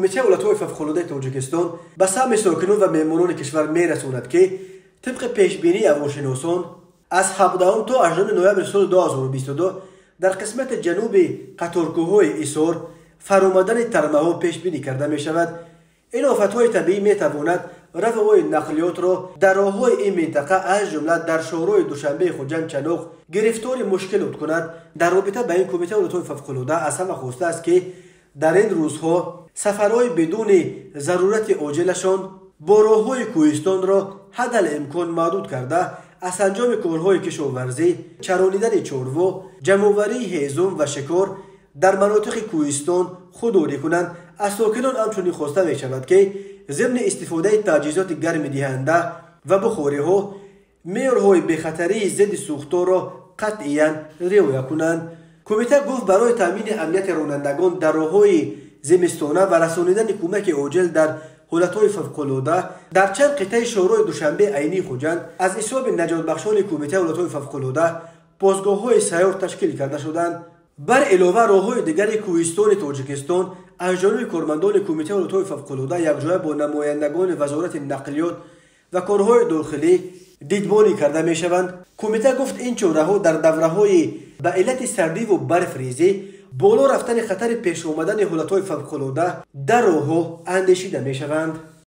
کمیته ولایت‌های فوق‌العاده تاجیکستان به سهم ساکنان و مهمانان کشور می‌رساند که طبق پیشبینی هواشناسان از 17 تا 18 نوامبر سال 2022 در قسمت جنوبی قطارکوه‌های ایسار فرآمدن ترمه‌ها پیش بینی کرده می‌شود. این آفت‌های طبیعی می‌تواند رفع نقلیات را در راه‌های این منطقه از جمله در شهرهای دوشنبه خوجند چنوق گرفتار مشکلات کند. در رابطه با این کمیته ولایت‌های فوق‌العاده از همه خواسته است که در این روزها سفرهای بدون ضرورت عاجلشان با راه‌های کوهستان را حد امکان محدود کرده از انجام کارهای کشاورزی، چرانیدن چاروا، جمع‌آوری هیزم و شکار در مناطق کوهستان خودداری کنند. از ساکنان همچنین خواسته می شود که ضمن استفاده تجهیزات گرم دهنده و بخاری‌ها معیارهای بخطری ضد سوختار را قطعاً رعایت کنند. کمیته گفت برای تامین امنیت رانندگان در راه‌های زمستانه و رسانیدن کمک عاجل در حالت‌های فوق‌العاده در چند قطعه شهرهای دوشنبه عینی خوجند از حساب نجات بخشان کمیته ولایت‌های فوق‌العاده پاسگاه‌های سیار تشکیل کرده شدند. بر علاوه راه‌های دیگر کوهستان تاجیکستان از جانب کارمندان کمیته ولایت‌های فوق‌العاده یکجا با نمایندگان وزارت نقلیات و کارهای داخلی دیدبانی کرده می‌شوند. کمیته گفت این چاره‌ها در دوره‌های به علت سردی و برفریزی بالا رفتن خطر پیش آمدن حالت‌های فوق‌العاده در راه‌ها اندیشیده می‌شوند.